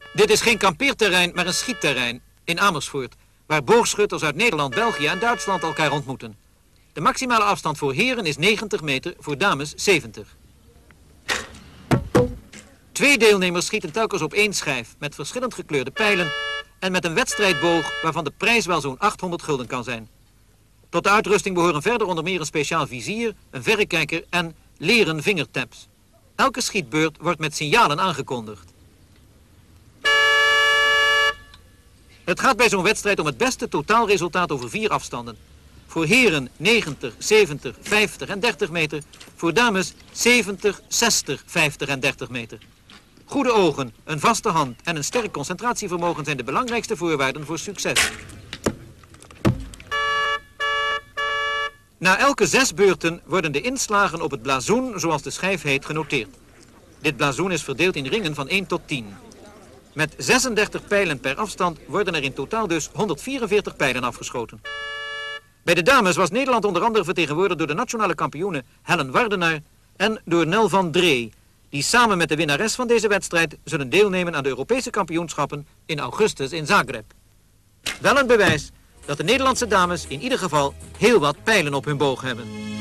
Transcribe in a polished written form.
Dit is geen kampeerterrein, maar een schietterrein in Amersfoort, waar boogschutters uit Nederland, België en Duitsland elkaar ontmoeten. De maximale afstand voor heren is 90 meter, voor dames 70. 2 deelnemers schieten telkens op 1 schijf met verschillend gekleurde pijlen en met een wedstrijdboog waarvan de prijs wel zo'n 800 gulden kan zijn. Tot de uitrusting behoren verder onder meer een speciaal vizier, een verrekijker en leren vingertaps. Elke schietbeurt wordt met signalen aangekondigd. Het gaat bij zo'n wedstrijd om het beste totaalresultaat over 4 afstanden. Voor heren 90, 70, 50 en 30 meter. Voor dames 70, 60, 50 en 30 meter. Goede ogen, een vaste hand en een sterk concentratievermogen zijn de belangrijkste voorwaarden voor succes. Na elke 6 beurten worden de inslagen op het blazoen, zoals de schijf heet, genoteerd. Dit blazoen is verdeeld in ringen van 1 tot 10. Met 36 pijlen per afstand worden er in totaal dus 144 pijlen afgeschoten. Bij de dames was Nederland onder andere vertegenwoordigd door de nationale kampioene Helen Wardenaar en door Nel van Dree, die samen met de winnares van deze wedstrijd zullen deelnemen aan de Europese kampioenschappen in augustus in Zagreb. Wel een bewijs dat de Nederlandse dames in ieder geval heel wat pijlen op hun boog hebben.